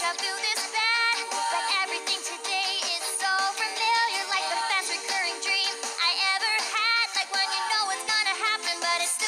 I feel this bad, but everything today is so familiar, like the fast recurring dream I ever had, like when you know it's gonna happen, but it's still